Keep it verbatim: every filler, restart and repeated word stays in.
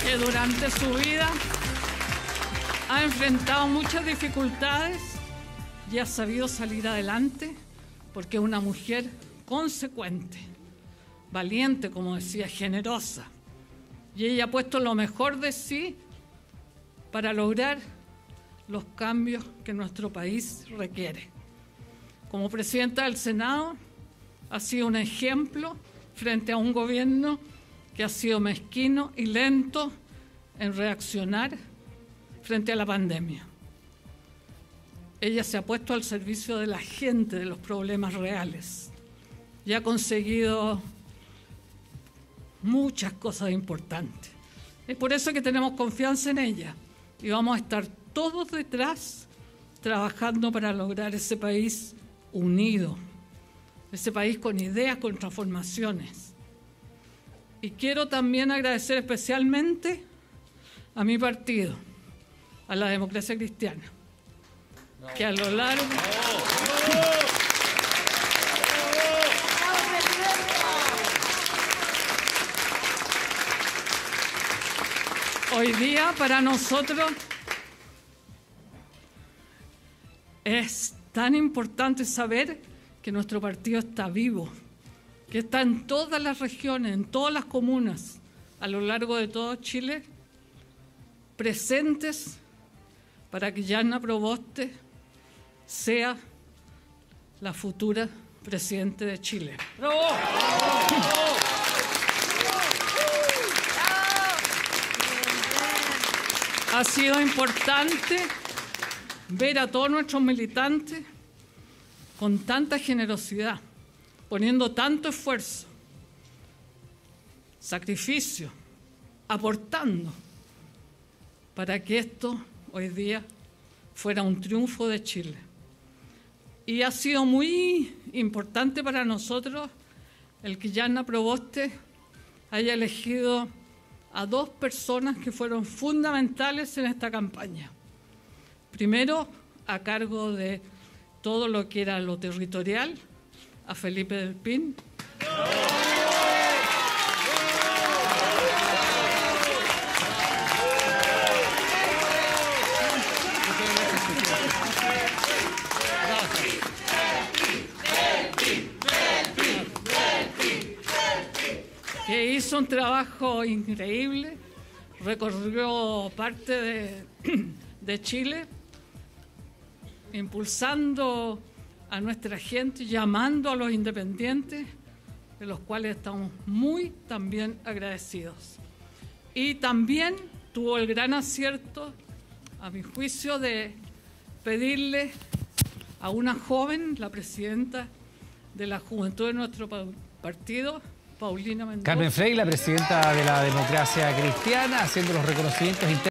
que durante su vida ha enfrentado muchas dificultades y ha sabido salir adelante porque es una mujer consecuente, valiente, como decía, generosa. Y ella ha puesto lo mejor de sí para lograr los cambios que nuestro país requiere. Como presidenta del Senado, ha sido un ejemplo frente a un gobierno que ha sido mezquino y lento en reaccionar frente a la pandemia. Ella se ha puesto al servicio de la gente, de los problemas reales, y ha conseguido muchas cosas importantes. Es por eso que tenemos confianza en ella y vamos a estar todos detrás trabajando para lograr ese país unido, ese país con ideas, con transformaciones. Y quiero también agradecer especialmente a mi partido, a la Democracia Cristiana, que a lo largo... Hoy día para nosotros es tan importante saber que nuestro partido está vivo, que está en todas las regiones, en todas las comunas, a lo largo de todo Chile, presentes para que Yarna Proboste sea la futura presidente de Chile. ¡Bravo! Ha sido importante ver a todos nuestros militantes con tanta generosidad, poniendo tanto esfuerzo, sacrificio, aportando para que esto hoy día fuera un triunfo de Chile. Y ha sido muy importante para nosotros el que Yarna Proboste haya elegido a dos personas que fueron fundamentales en esta campaña. Primero, a cargo de todo lo que era lo territorial, a Felipe del Pin. Que hizo un trabajo increíble, recorrió parte de, de Chile, impulsando a nuestra gente, llamando a los independientes, de los cuales estamos muy también agradecidos. Y también tuvo el gran acierto, a mi juicio, de pedirle a una joven, la presidenta de la juventud de nuestro partido, Paulina Mendoza. Carmen Frey, la presidenta de la Democracia Cristiana, haciendo los reconocimientos internos.